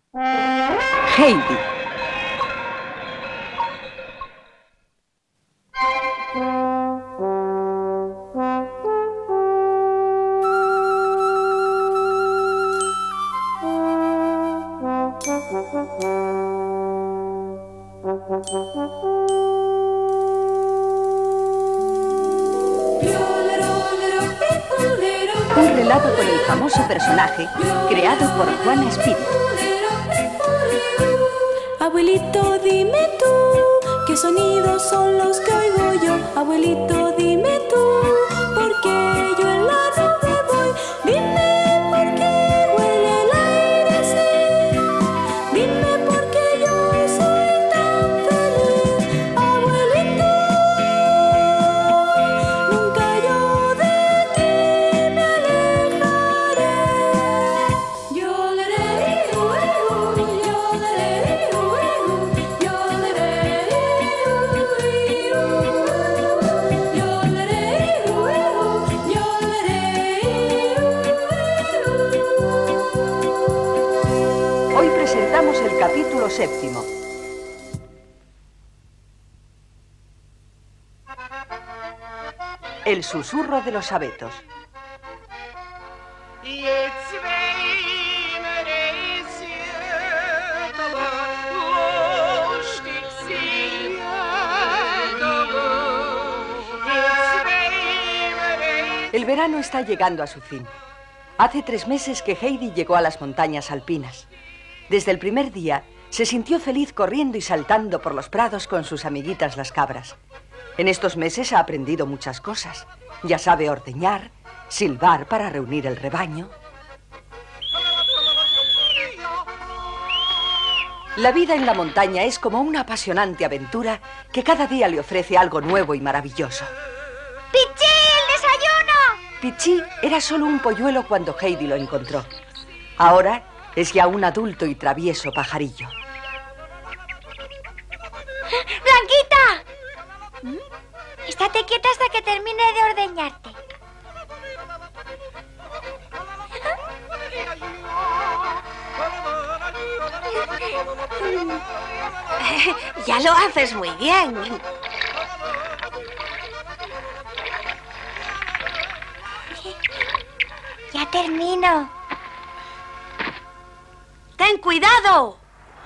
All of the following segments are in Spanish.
Heidi. Un relato con el famoso personaje creado por Juana Espíritu. Abuelito, dime tú, ¿qué sonidos son los que oigo yo? Abuelito, dime tú, ¿por qué yo en la nube voy? Dime por qué huele el aire así. Dime por qué yo soy tan feliz. Abuelito, nunca yo de ti me alejaré. Yo le haré, yo le haré. Hoy presentamos el capítulo 7. El susurro de los abetos. El verano está llegando a su fin. Hace 3 meses que Heidi llegó a las montañas alpinas. Desde el primer día se sintió feliz corriendo y saltando por los prados con sus amiguitas las cabras. En estos meses ha aprendido muchas cosas. Ya sabe ordeñar, silbar para reunir el rebaño. La vida en la montaña es como una apasionante aventura que cada día le ofrece algo nuevo y maravilloso. ¡Pichí, el desayuno! Pichí era solo un polluelo cuando Heidi lo encontró. Ahora es ya un adulto y travieso pajarillo. ¡Blanquita! Estate quieta hasta que termine de ordeñarte. Ya lo haces muy bien. Ya termino. ¡Ten cuidado!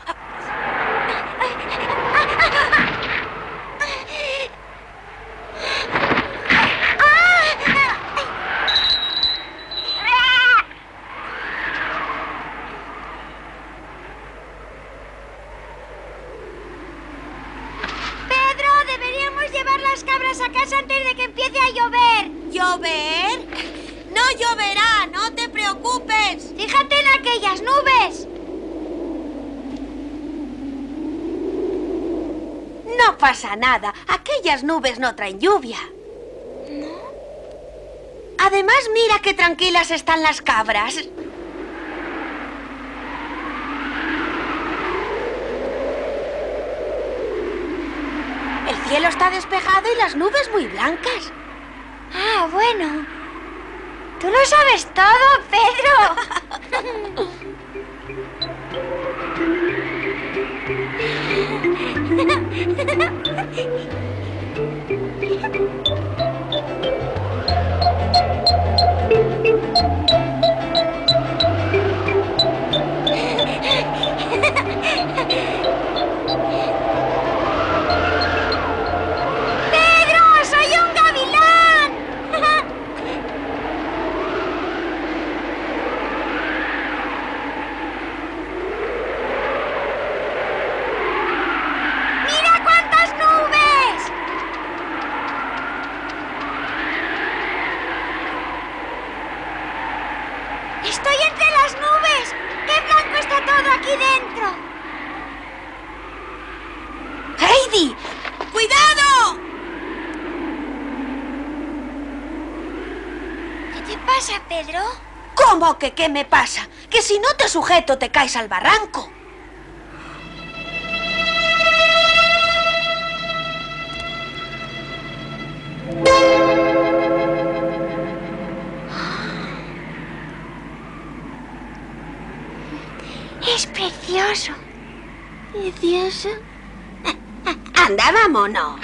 Pedro, deberíamos llevar las cabras a casa antes de que empiece a llover. ¿Llover? No lloverá, no te preocupes. Fíjate en aquellas nubes. No pasa nada, aquellas nubes no traen lluvia. Además, mira qué tranquilas están las cabras. El cielo está despejado y las nubes muy blancas. Ah, bueno. Tú lo sabes todo, Pedro. ¡Pedro, soy un gavilán! ¡Mira cuántas nubes! ¡Estoy entre las nubes! ¡Qué blanco está todo aquí dentro! ¡Heidi! ¡Cuidado! ¿Qué te pasa, Pedro? ¿Cómo que qué me pasa? Que si no te sujeto te caes al barranco. Es precioso. ¿Precioso? Anda, vámonos.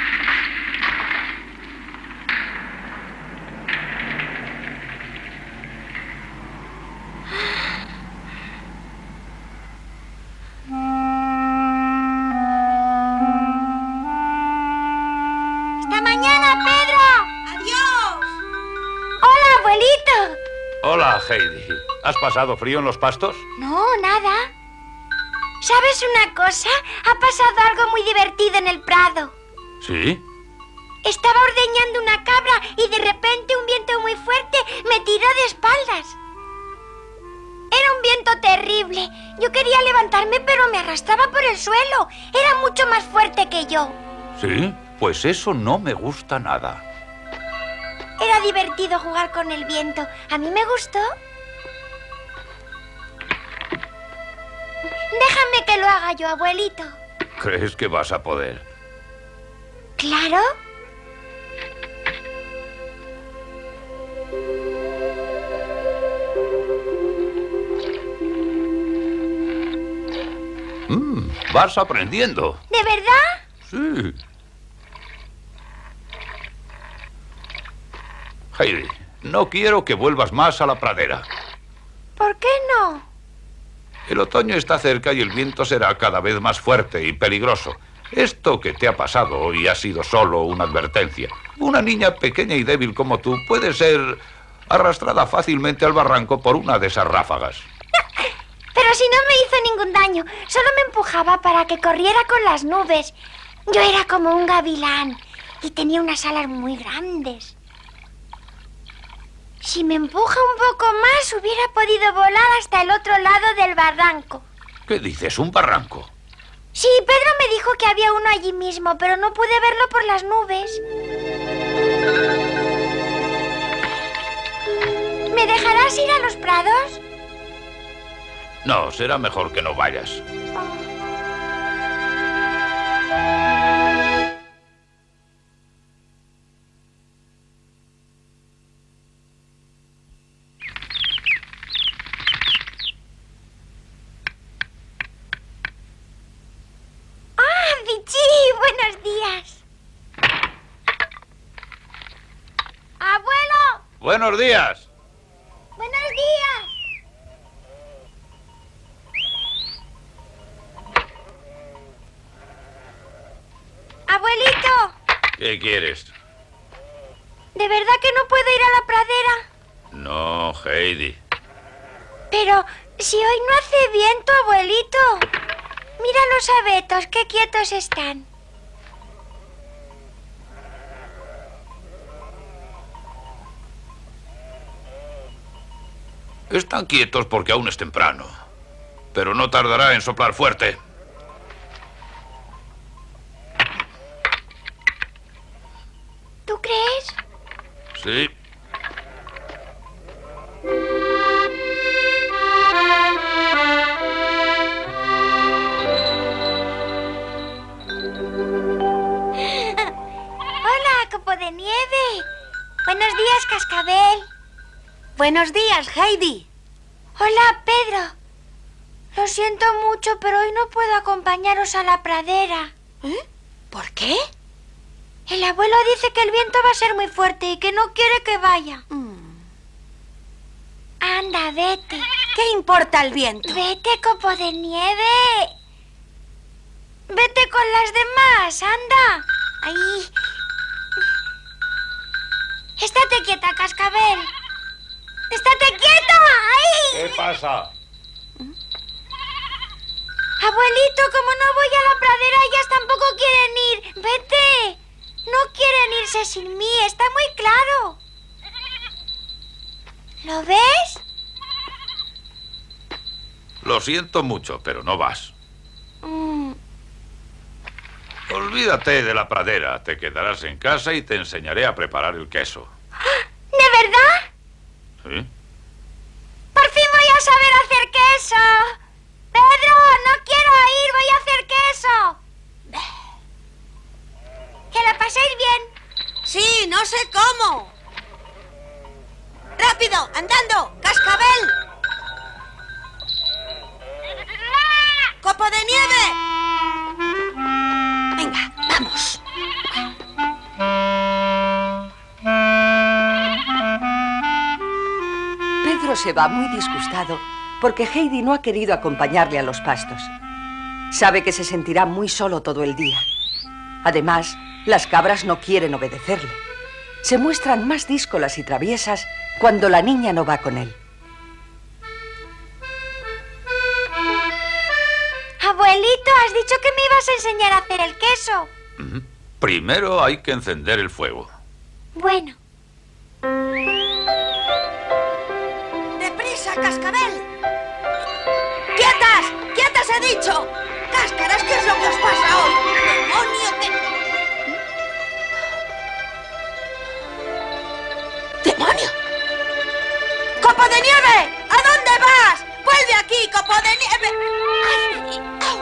¡Hasta mañana, Pedro! ¡Adiós! ¡Hola, abuelito! Hola, Heidi. ¿Has pasado frío en los pastos? No, nada. ¿Sabes una cosa? Ha pasado algo muy divertido en el prado. ¿Sí? Estaba ordeñando una cabra y de repente un viento muy fuerte me tiró de espaldas. Era un viento terrible. Yo quería levantarme, pero me arrastraba por el suelo. Era mucho más fuerte que yo. ¿Sí? Pues eso no me gusta nada. Era divertido jugar con el viento. A mí me gustó. Déjame que lo haga yo, abuelito. ¿Crees que vas a poder? ¿Claro? Vas aprendiendo. ¿De verdad? Sí. Heidi, no quiero que vuelvas más a la pradera. ¿Por qué no? El otoño está cerca y el viento será cada vez más fuerte y peligroso. Esto que te ha pasado hoy ha sido solo una advertencia. Una niña pequeña y débil como tú puede ser arrastrada fácilmente al barranco por una de esas ráfagas. Pero si no me hizo ningún daño, solo me empujaba para que corriera con las nubes. Yo era como un gavilán y tenía unas alas muy grandes. Si me empuja un poco más, hubiera podido volar hasta el otro lado del barranco. ¿Qué dices? ¿Un barranco? Sí, Pedro me dijo que había uno allí mismo, pero no pude verlo por las nubes. ¿Me dejarás ir a los prados? No, será mejor que no vayas. Buenos días. ¡Abuelo! ¡Buenos días! ¡Buenos días! ¡Abuelito! ¿Qué quieres? ¿De verdad que no puedo ir a la pradera? No, Heidi. Pero si hoy no hace viento, abuelito. Mira los abetos, qué quietos están. Están quietos porque aún es temprano. Pero no tardará en soplar fuerte. ¿Tú crees? Sí. Hola, copo de nieve. Buenos días, cascabel. Buenos días, Heidi. Hola, Pedro. Lo siento mucho, pero hoy no puedo acompañaros a la pradera. ¿Por qué? El abuelo dice que el viento va a ser muy fuerte y que no quiere que vaya. Anda, vete. ¿Qué importa el viento? Vete, copo de nieve. Vete con las demás, anda. Ahí. Estate quieta, cascabel. ¡Estate quieta! ¡Ahí! ¿Qué pasa? Abuelito, como no voy a la pradera, ellas tampoco quieren ir. Vete. No quieren irse sin mí, está muy claro. ¿Lo ves? Lo siento mucho, pero no vas. Olvídate de la pradera. Te quedarás en casa y te enseñaré a preparar el queso. ¿De verdad? ¿Sí? ¡Por fin voy a saber hacer queso! ¡Pedro, no quiero ir! ¡Voy a hacer queso! ¡Que la paséis bien! Sí, no sé cómo. ¡Rápido! ¡Andando! ¡Cascabel! se va muy disgustado porque Heidi no ha querido acompañarle a los pastos. Sabe que se sentirá muy solo todo el día. Además, las cabras no quieren obedecerle. Se muestran más díscolas y traviesas cuando la niña no va con él. Abuelito, has dicho que me ibas a enseñar a hacer el queso. Primero hay que encender el fuego. Bueno. ¡Deprisa, cascabel! ¡Quietas! ¡Quietas he dicho! ¡Cáscaras, qué es lo que os pasa hoy! ¡Demonio que... ¡Demonio! ¡Copo de nieve! ¿A dónde vas? ¡Vuelve aquí, copo de nieve! ¡Ay! ¡Au!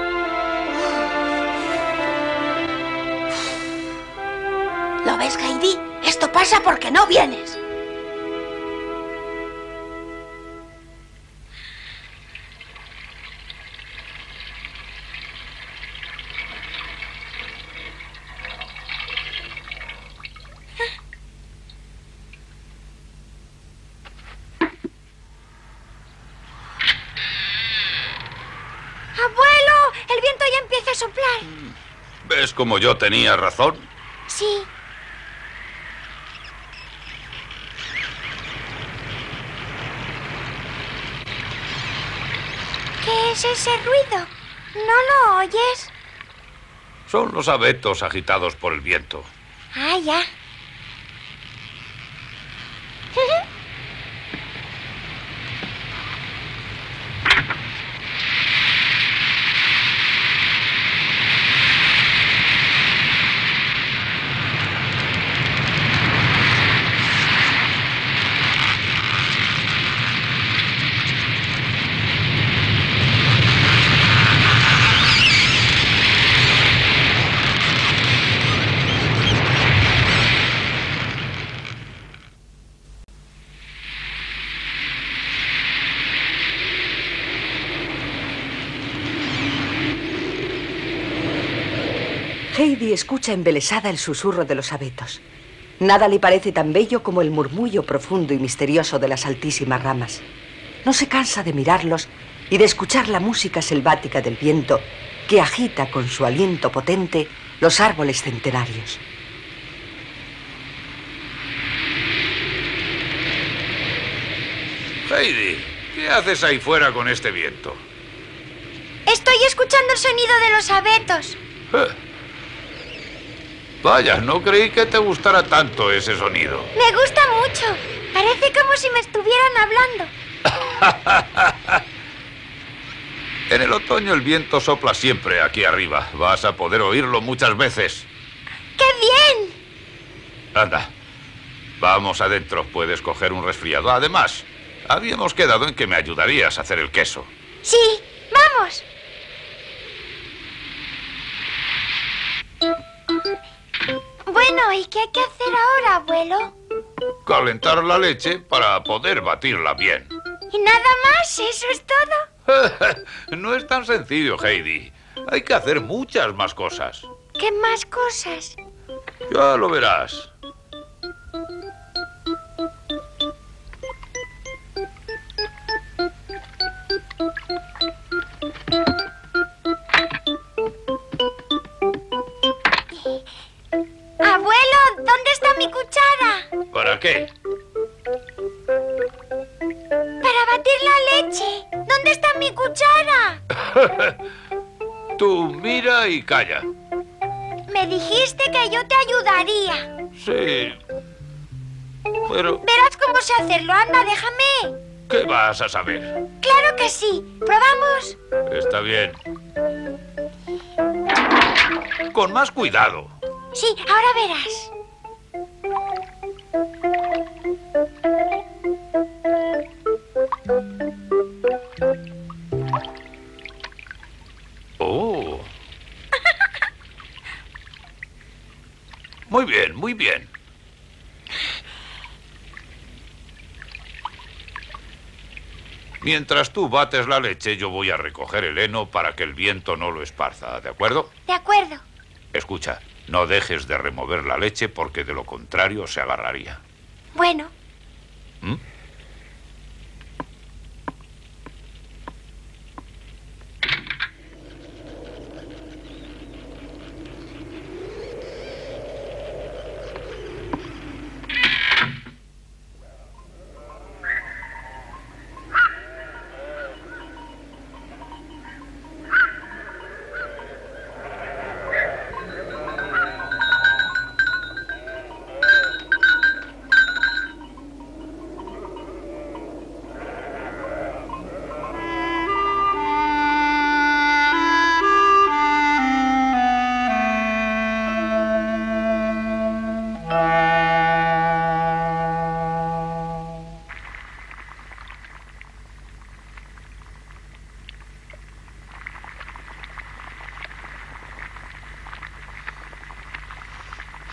¿Lo ves, Heidi? Esto pasa porque no vienes. ¡Abuelo! El viento ya empieza a soplar. ¿Ves como yo tenía razón? Sí. ¿Qué es ese ruido? ¿No lo oyes? Son los abetos agitados por el viento. Ah, ya. Heidi escucha embelesada el susurro de los abetos. Nada le parece tan bello como el murmullo profundo y misterioso de las altísimas ramas. No se cansa de mirarlos y de escuchar la música selvática del viento que agita con su aliento potente los árboles centenarios. Heidi, ¿qué haces ahí fuera con este viento? Estoy escuchando el sonido de los abetos. Vaya, no creí que te gustara tanto ese sonido. Me gusta mucho. Parece como si me estuvieran hablando. En el otoño el viento sopla siempre aquí arriba. Vas a poder oírlo muchas veces. ¡Qué bien! Anda, vamos adentro. Puedes coger un resfriado. Además, habíamos quedado en que me ayudarías a hacer el queso. Sí, vamos. Bueno, ¿y qué hay que hacer ahora, abuelo? Calentar la leche para poder batirla bien. ¿Y nada más? ¿Eso es todo? No es tan sencillo, Heidi. Hay que hacer muchas más cosas. ¿Qué más cosas? Ya lo verás. Abuelo, ¿dónde está mi cuchara? ¿Para qué? Para batir la leche. ¿Dónde está mi cuchara? Tú mira y calla. Me dijiste que yo te ayudaría. Sí. Pero, Verás cómo sé hacerlo. Anda, déjame. ¿qué vas a saber? Claro que sí. ¿Probamos? Está bien. Con más cuidado. Sí, ahora verás. Oh. Muy bien, muy bien. Mientras tú bates la leche, yo voy a recoger el heno para que el viento no lo esparza, ¿de acuerdo? De acuerdo. Escucha, no dejes de remover la leche porque de lo contrario se agarraría. Bueno. ¿Mm?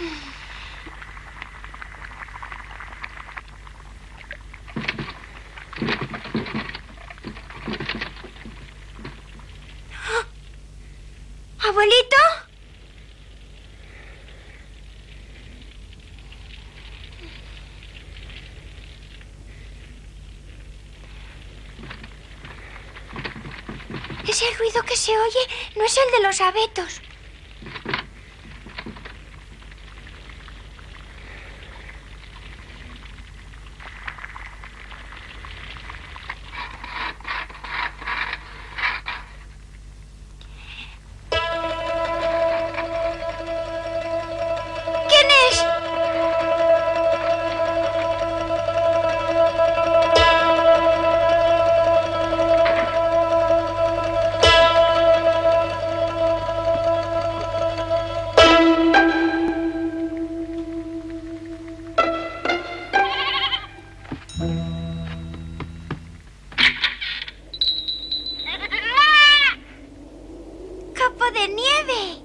¿Abuelito? Ese ruido que se oye no es el de los abetos. ¡Copo de nieve!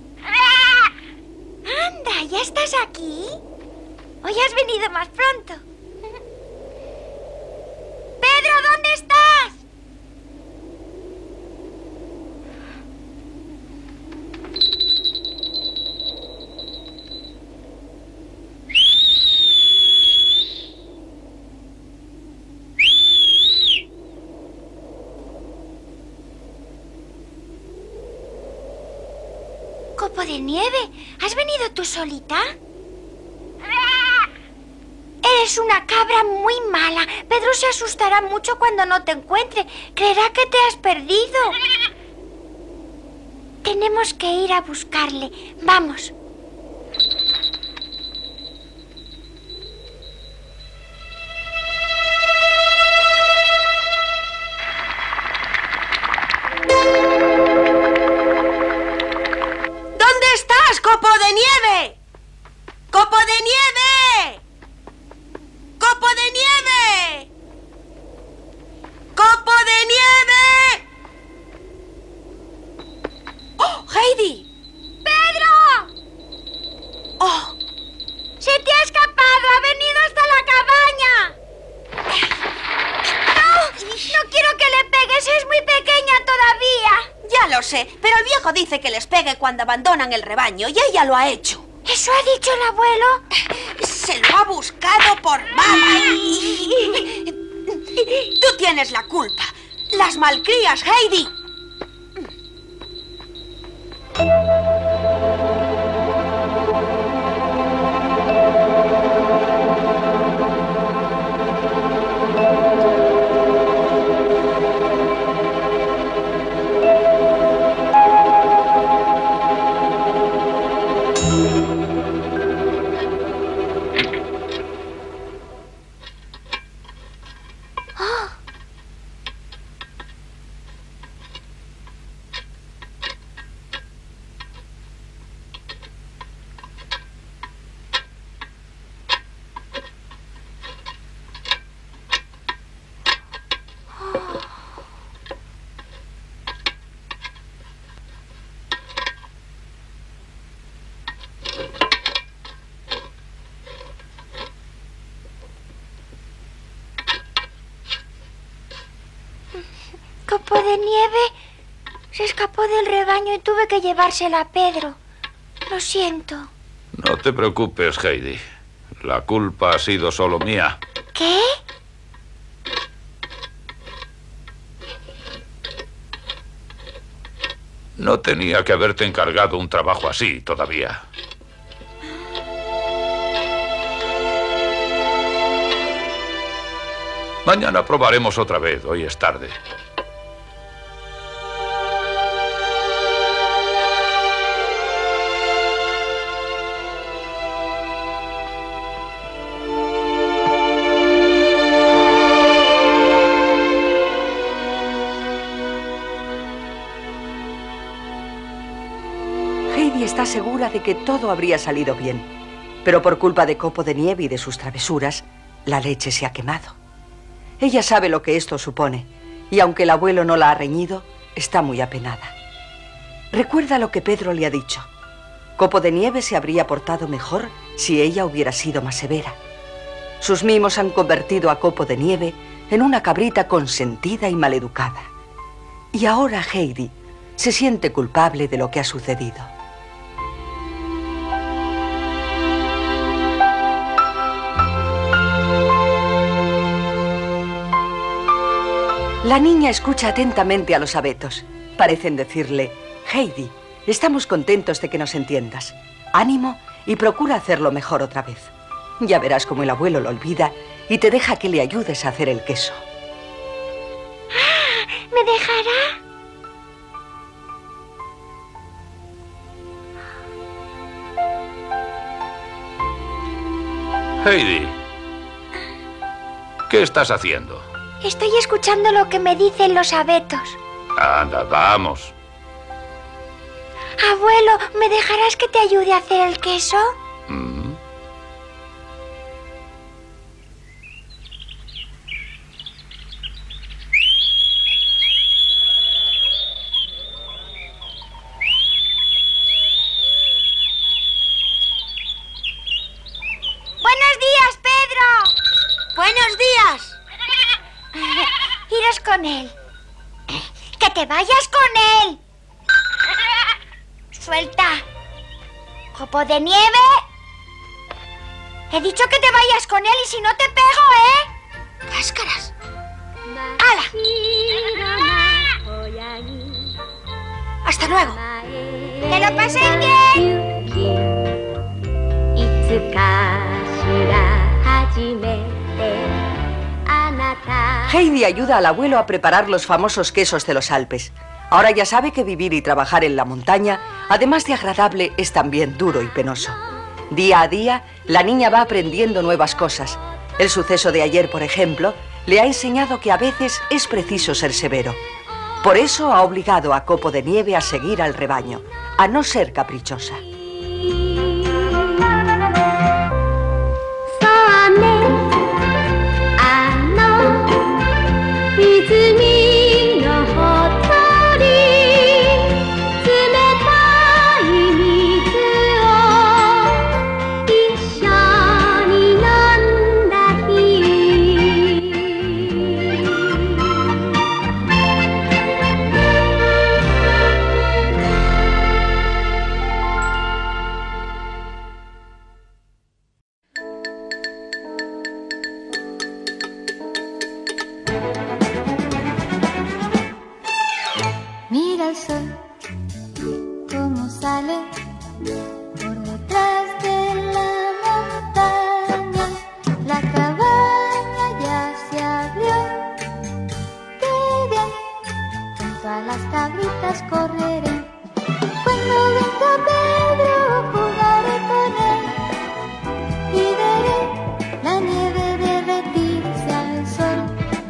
¡Anda! ¿Ya estás aquí? ¿Hoy has venido más pronto? ¡Pedro, ¿dónde estás? Copo de nieve, ¿has venido tú solita? Eres una cabra muy mala. Pedro se asustará mucho cuando no te encuentre. Creerá que te has perdido. Tenemos que ir a buscarle. Vamos. ¿Dónde estás, Copo de nieve? ¡Copo de nieve! ¡Copo de nieve! ¡Copo de nieve! ¡Oh, Heidi! ¡Pedro! ¡Oh! ¡Se te ha escapado! ¡Ha venido hasta la cabaña! ¡No! ¡No quiero que le pegues! ¡Es muy pequeña todavía! Ya lo sé, pero el viejo dice que les pegue cuando abandonan el rebaño y ella lo ha hecho. ¿Eso ha dicho el abuelo? Se lo ha buscado por mala. Tú tienes la culpa. Las malcrías, Heidi. Copo de nieve se escapó del rebaño y tuve que llevársela a Pedro. Lo siento. No te preocupes, Heidi. La culpa ha sido solo mía. ¿Qué? No tenía que haberte encargado un trabajo así todavía. Mañana probaremos otra vez. Hoy es tarde. Heidi está segura de que todo habría salido bien, pero por culpa de Copo de nieve y de sus travesuras, la leche se ha quemado. Ella sabe lo que esto supone, y aunque el abuelo no la ha reñido, está muy apenada. Recuerda lo que Pedro le ha dicho. Copo de Nieve se habría portado mejor si ella hubiera sido más severa. Sus mimos han convertido a Copo de Nieve en una cabrita consentida y maleducada. Y ahora Heidi se siente culpable de lo que ha sucedido. La niña escucha atentamente a los abetos. Parecen decirle: Heidi, estamos contentos de que nos entiendas. Ánimo y procura hacerlo mejor otra vez. Ya verás cómo el abuelo lo olvida y te deja que le ayudes a hacer el queso. ¿Me dejará? Heidi, ¿qué estás haciendo? Estoy escuchando lo que me dicen los abetos. Anda, vamos. Abuelo, ¿me dejarás que te ayude a hacer el queso? ¡Buenos días, Pedro! ¡Buenos días! Iros con él. ¡Que te vayas con él! ¡Suelta! ¡Copo de Nieve! He dicho que te vayas con él y si no te pego, ¿eh? ¡Cáscaras! ¡Hala! ¡Hasta luego! ¡Que lo paséis bien! Heidi ayuda al abuelo a preparar los famosos quesos de los Alpes. Ahora ya sabe que vivir y trabajar en la montaña, además de agradable, es también duro y penoso. Día a día, la niña va aprendiendo nuevas cosas. El suceso de ayer, por ejemplo, le ha enseñado que a veces es preciso ser severo. Por eso ha obligado a Copo de Nieve a seguir al rebaño, a no ser caprichosa. Mira el sol, cómo sale por detrás de la montaña. La cabaña ya se abrió. ¡Qué bien! Junto a las cabritas correré. Cuando venga Pedro jugaré con él y veré la nieve derretirse al sol.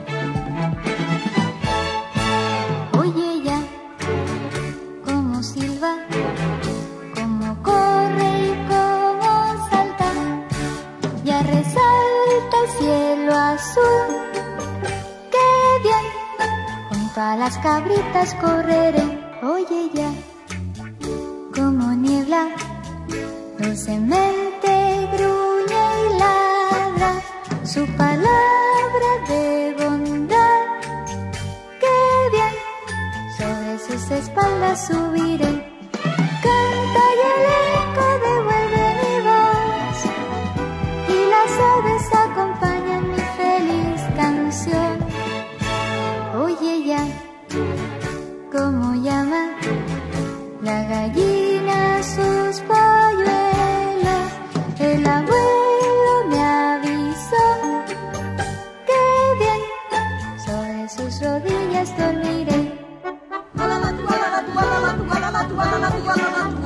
Oye ya cómo silba, cómo corre y cómo salta. Ya resalta el cielo azul. ¡Qué bien! Junto a las cabritas correré. Oye ya como niebla dulcemente gruñe y ladra su palabra de bondad. ¡Qué bien! Sobre sus espaldas subiré. Canta y el eco devuelve mi voz y las aves acompañan mi feliz canción. Oye ya cómo llama la gallina sus polluelos. El abuelo me avisó. ¡Qué bien! Sobre sus rodillas dormiré.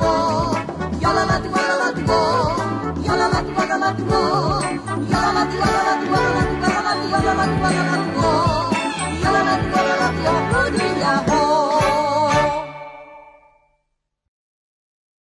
Ya la